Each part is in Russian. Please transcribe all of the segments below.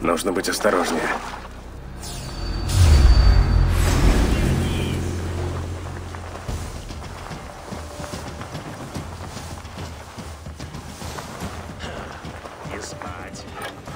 Нужно быть осторожнее. Не спать.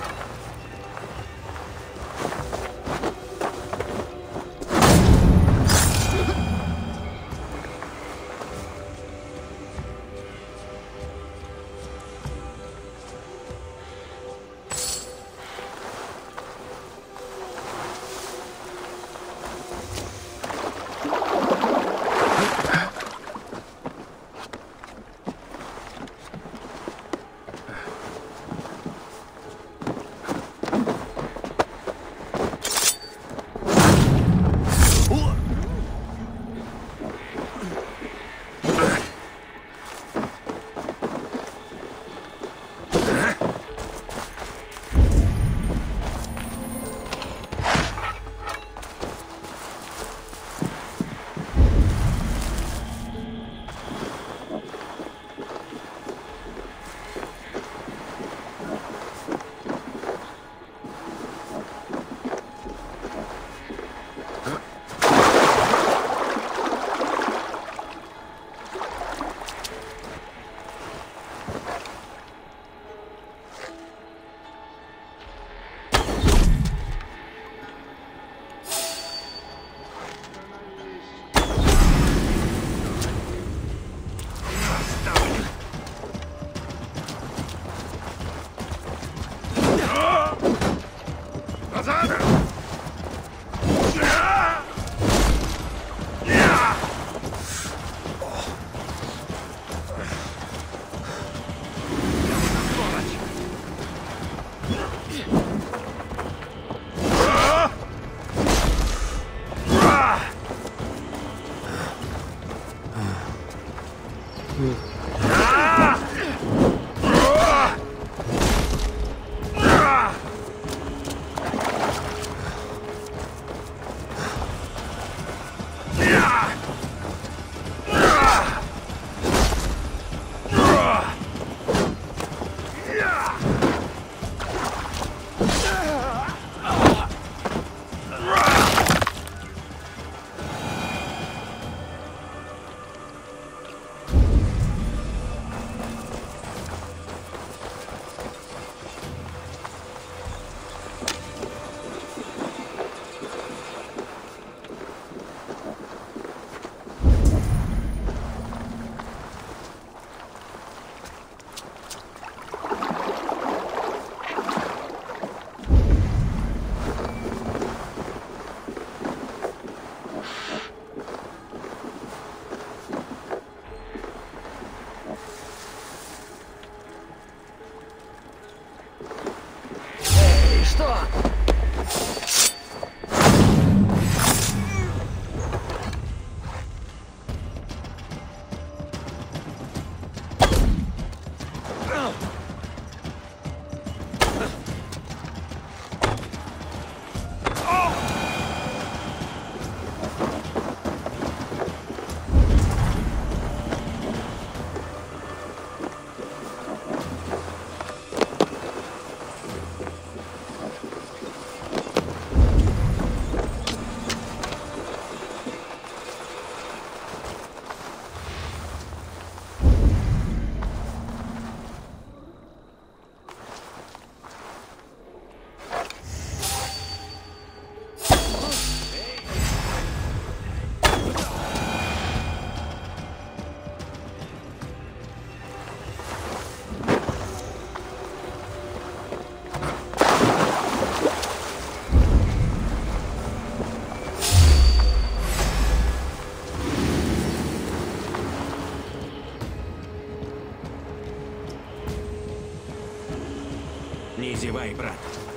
Не зевай, брат.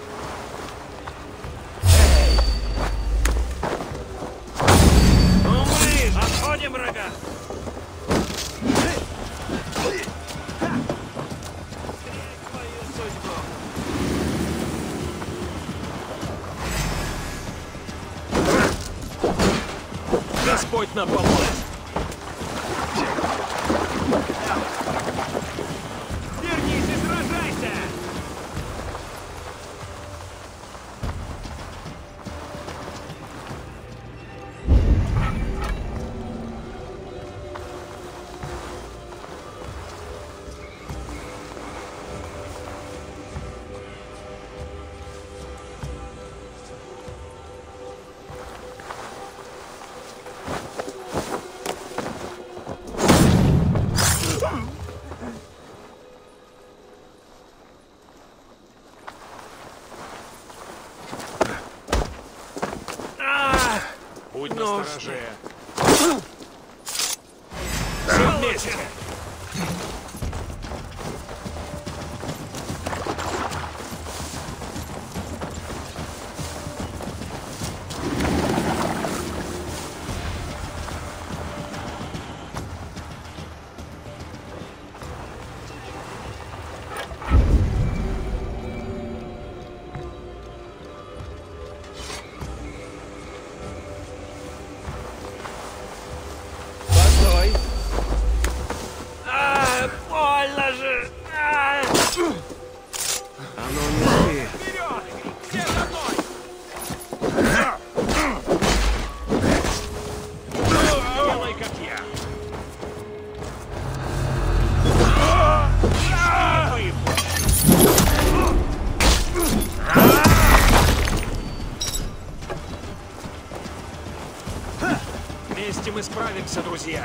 Умри! Отходим, врага! Твою судьбу! Господь нам поможет. Вернись и сражайся! Будь Ну настороже. Все вместе. Постой. Больно же. А ну не ты. Вперед! Все за мной! Делай, как я. Вместе мы справимся, друзья.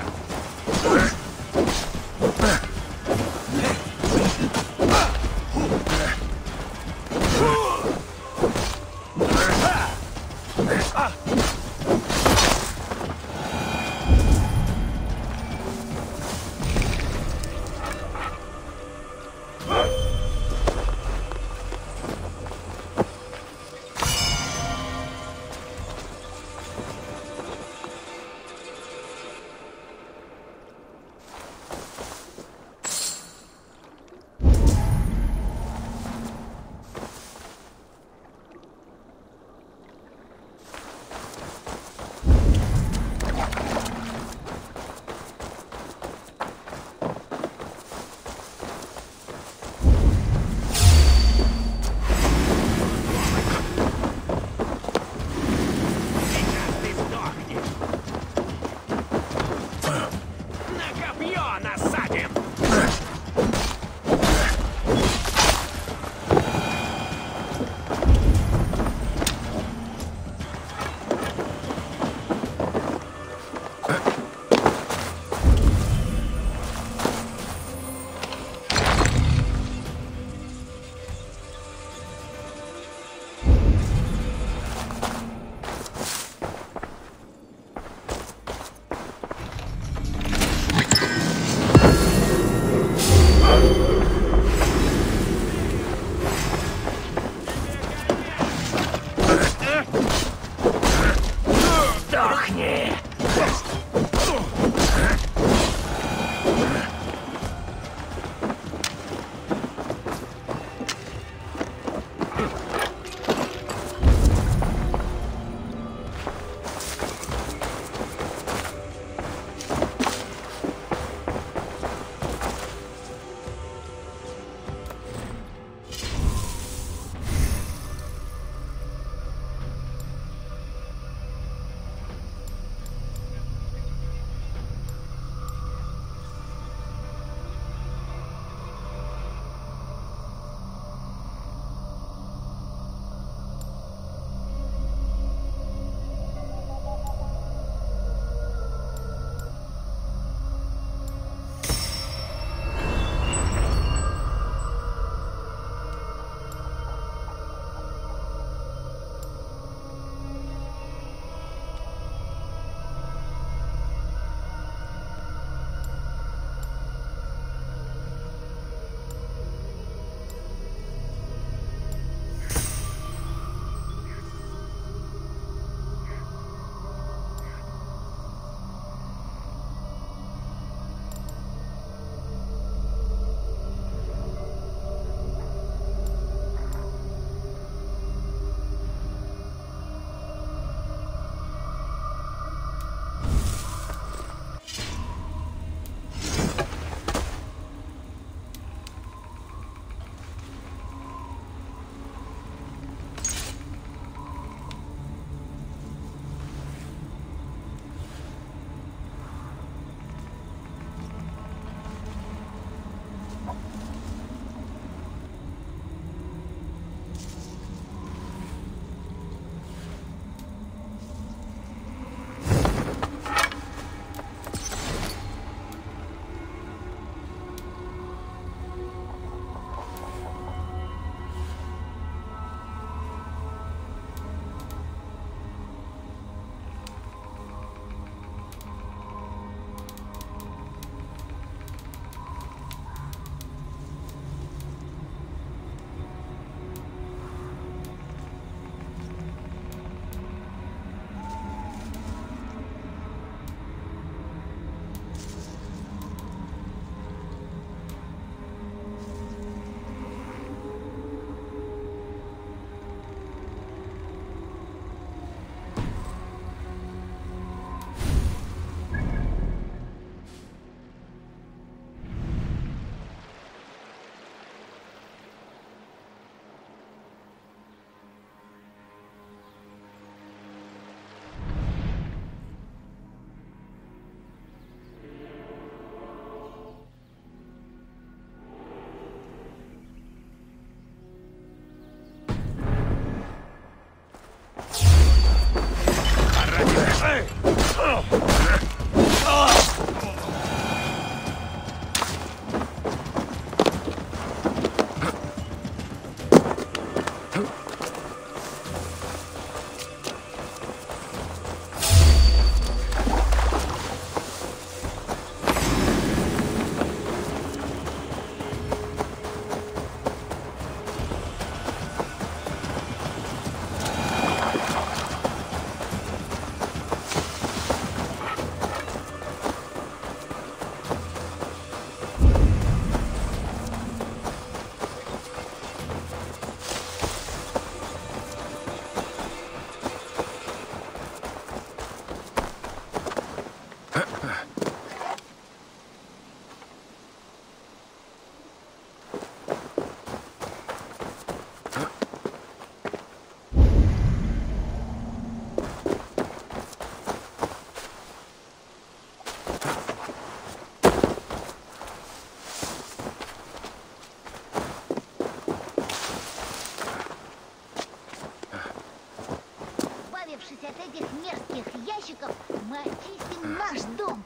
этих мерзких ящиков мы очистим наш дом.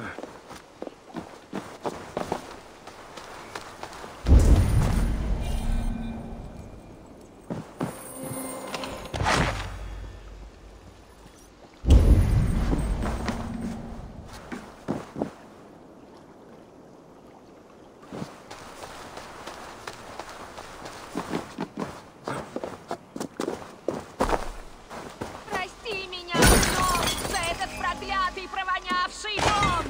Прости меня, Дом, за этот проклятый провонявший дом!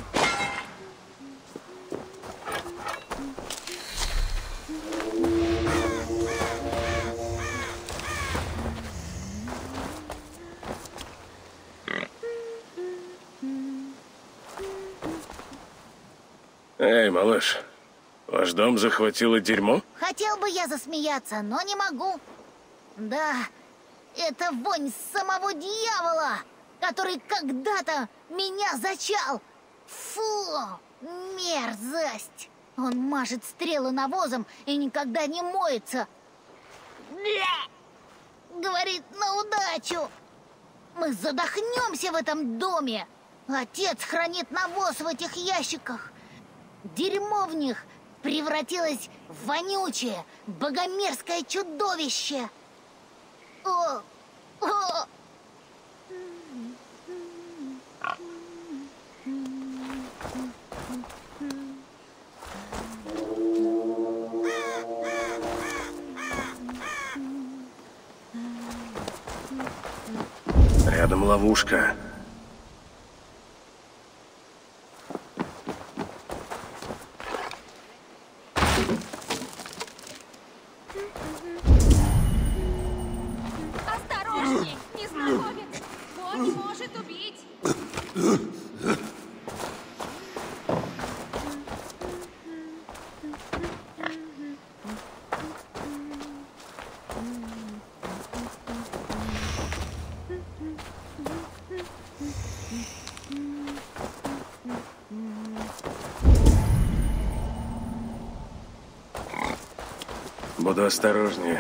Эй, малыш, ваш дом захватило дерьмо? Хотел бы я засмеяться, но не могу. Да, это вонь самого дьявола, который когда-то меня зачал. Фу, мерзость. Он мажет стрелы навозом и никогда не моется. Говорит, на удачу. Мы задохнемся в этом доме. Отец хранит навоз в этих ящиках. Дерьмо в них превратилось в вонючее, богомерзкое чудовище. О! О! Рядом ловушка. Осторожней, незнакомец! Он может убить! Буду осторожнее.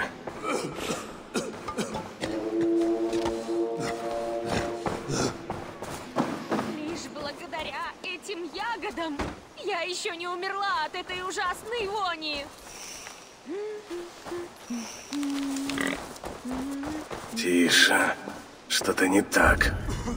Лишь благодаря этим ягодам я еще не умерла от этой ужасной вони. Тише. Что-то не так.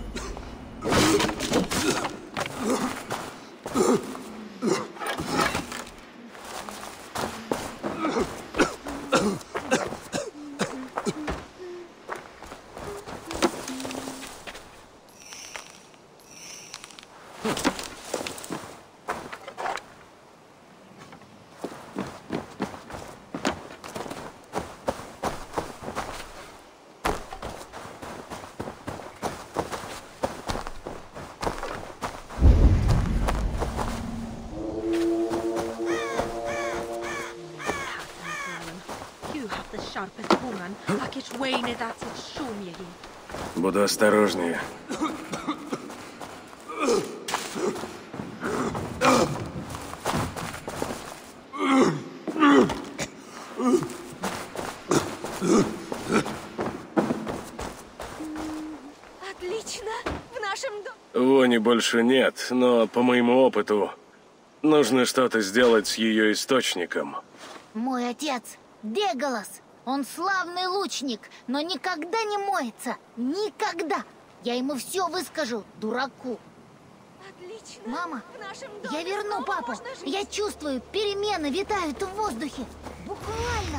You have the sharpest woman, Akish Wayne that's it Shumyehi. Буду осторожнее. Отлично! В нашем доме... Вони больше нет, но по моему опыту нужно что-то сделать с ее источником. Мой отец Деголос. Он славный лучник, но никогда не моется. Никогда. Я ему все выскажу, дураку. Отлично! Мама, В нашем доме я верну снова папу. можно жить. Я чувствую, перемены витают в воздухе. Буквально.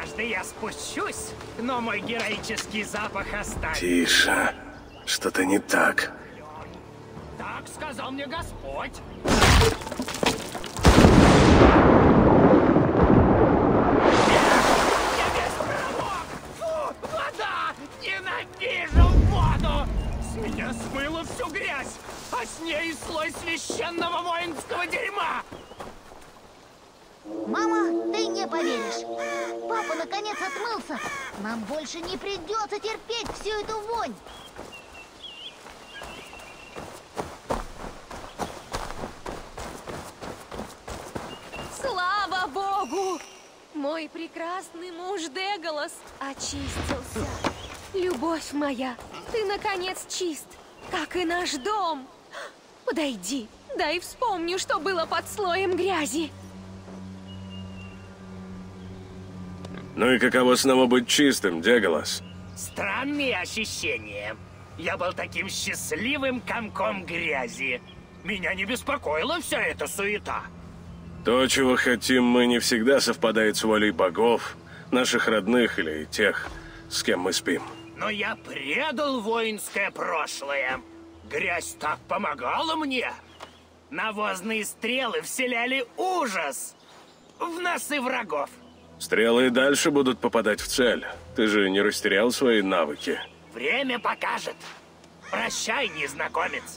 Однажды я спущусь, но мой героический запах останется. Тише. Что-то не так. Так сказал мне Господь. Я весь промок! Фу, вода! Ненавижу воду! С меня смыло всю грязь, а с ней слой священного воинского дерьма! Мама, ты не поверишь. Папа наконец отмылся. Нам больше не придется терпеть всю эту вонь. Слава Богу! Мой прекрасный муж Деголас очистился. Любовь моя, ты наконец чист, как и наш дом. Подойди, дай вспомню, что было под слоем грязи. Ну и каково снова быть чистым, Деголас? Странные ощущения. Я был таким счастливым комком грязи. Меня не беспокоила вся эта суета. То, чего хотим мы, не всегда совпадает с волей богов, наших родных или тех, с кем мы спим. Но я предал воинское прошлое. Грязь так помогала мне. Навозные стрелы вселяли ужас в носы врагов. Стрелы и дальше будут попадать в цель. Ты же не растерял свои навыки. Время покажет. Прощай, незнакомец.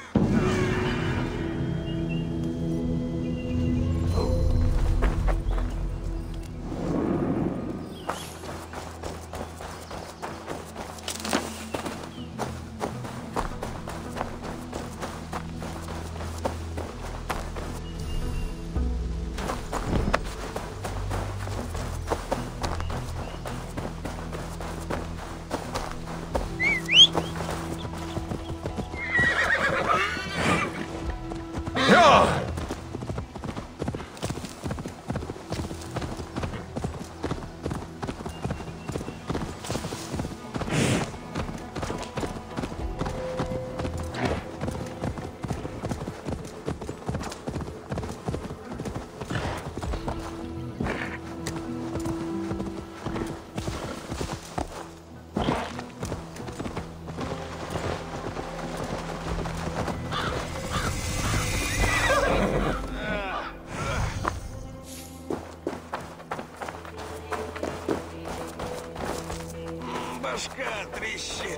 Башка трещит.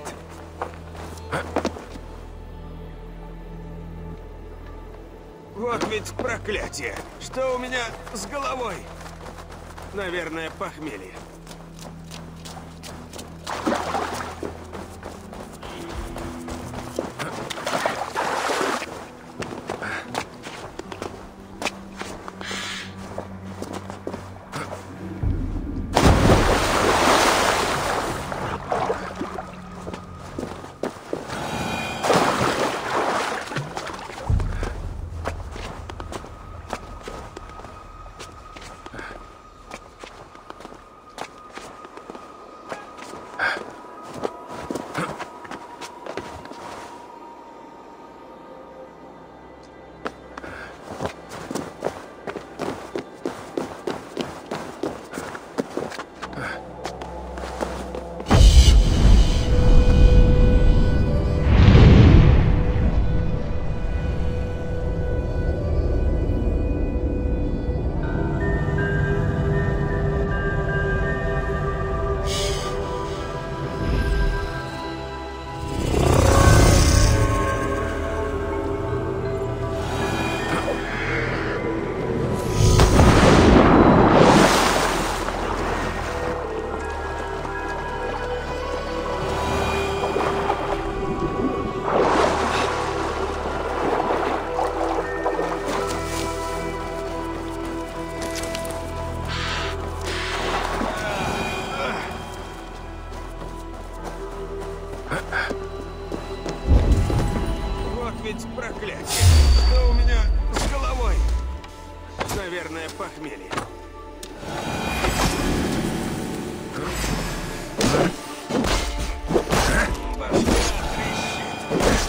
Вот ведь проклятие. Что у меня с головой? Наверное, похмелье. Вот ведь проклятие. Что у меня с головой? Наверное, похмелье. Башка трещит.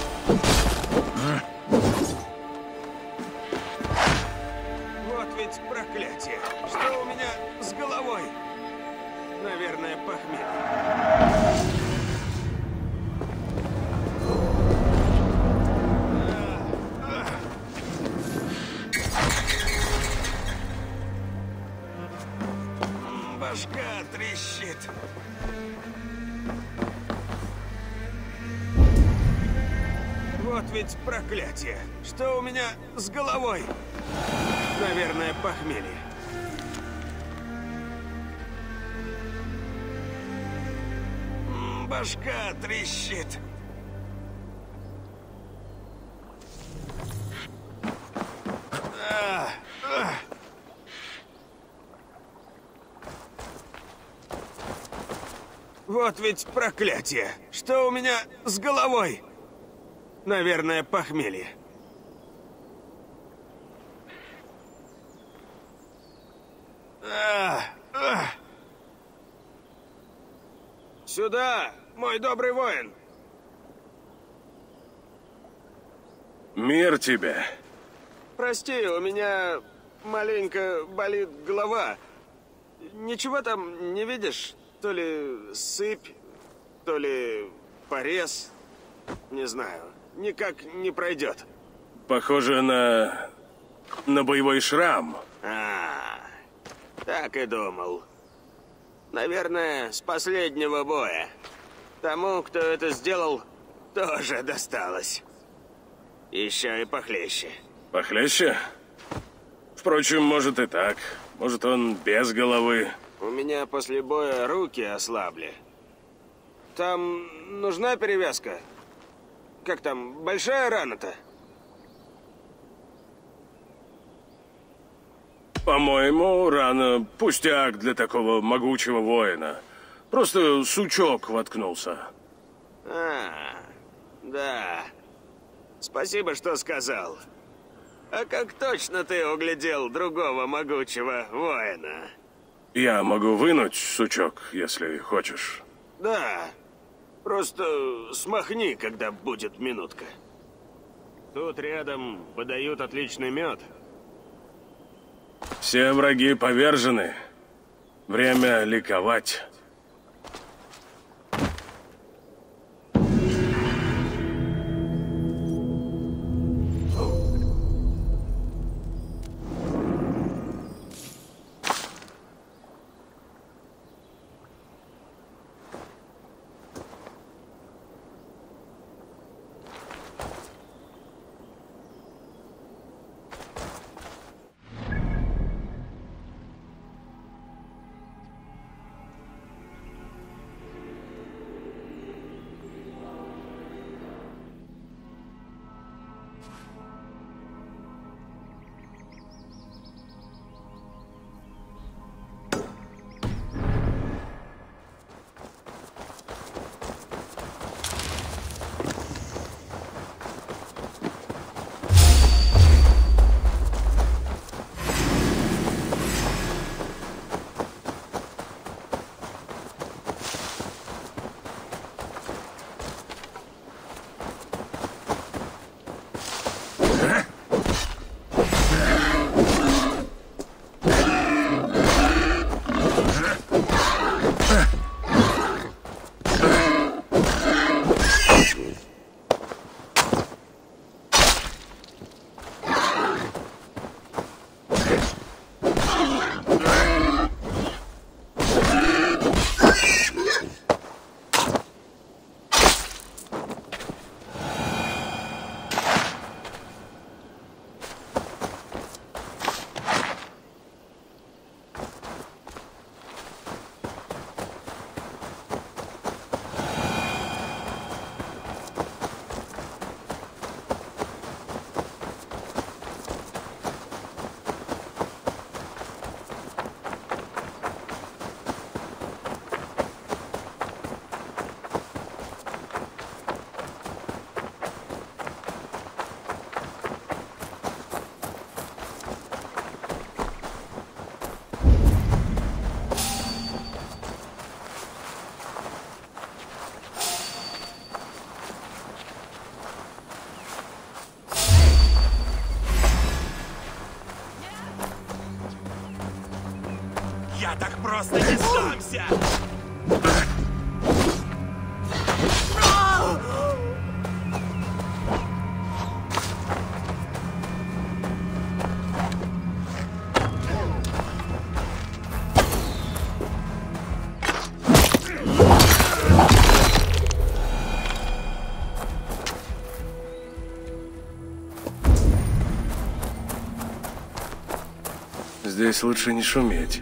Вот ведь проклятие. Что у меня с головой? Наверное, похмелье. Башка трещит. Вот ведь проклятие. Что у меня с головой? Наверное, похмелье. Башка трещит. Вот ведь проклятие. Что у меня с головой? Наверное, похмелье. Сюда, мой добрый воин. Мир тебе. Прости, у меня маленько болит голова. Ничего там не видишь? То ли сыпь, то ли порез. Не знаю. Никак не пройдет. Похоже на боевой шрам. Так и думал. Наверное, с последнего боя. Тому, кто это сделал, тоже досталось. Еще и похлеще. Похлеще? Впрочем, может и так. Может, он без головы. У меня после боя руки ослабли. Там нужна перевязка? Как там, большая рана-то? По-моему, рана пустяк для такого могучего воина. Просто сучок воткнулся. Да. Спасибо, что сказал. А как точно ты углядел другого могучего воина? Я могу вынуть сучок, если хочешь. Да. Просто смахни, когда будет минутка. Тут рядом подают отличный мед. Все враги повержены. Время ликовать. Я так просто не сдамся! Здесь лучше не шуметь.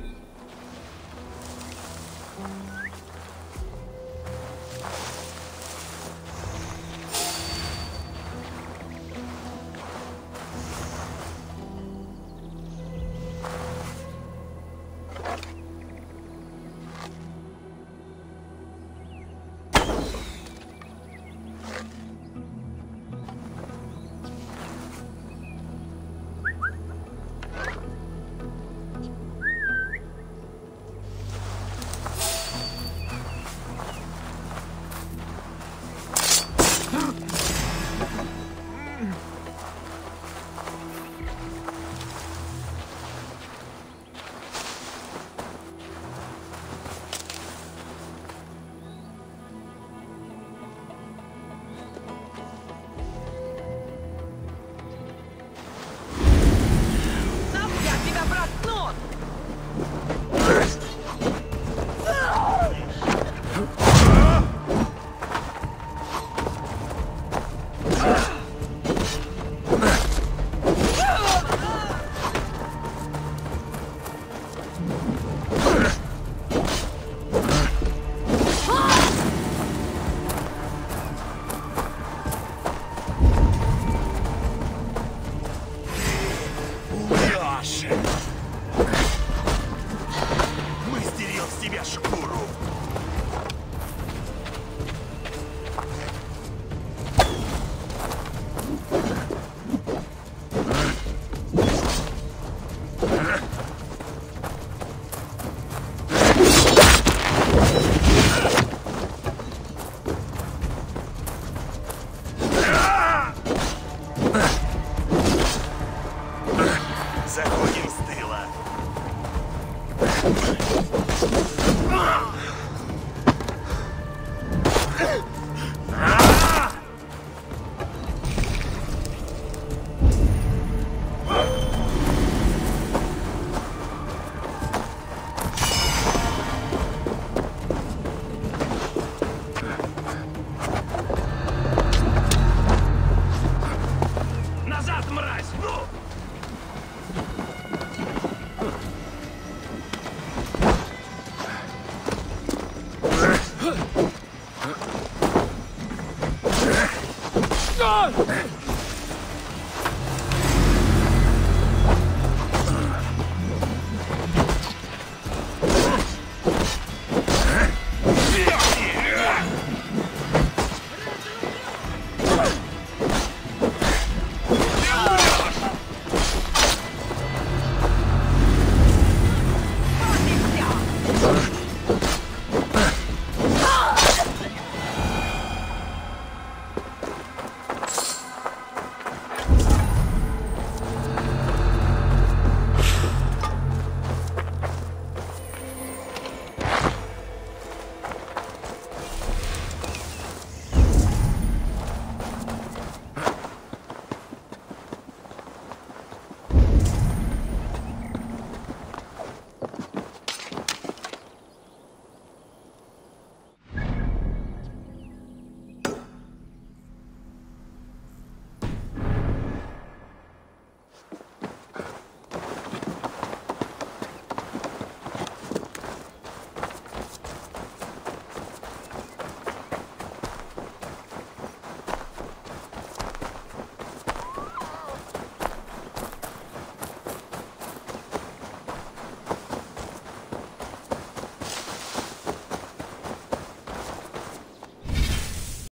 Я тебя проткну! Лёша! Мастерил с тебя шкуру! Заходим с тыла.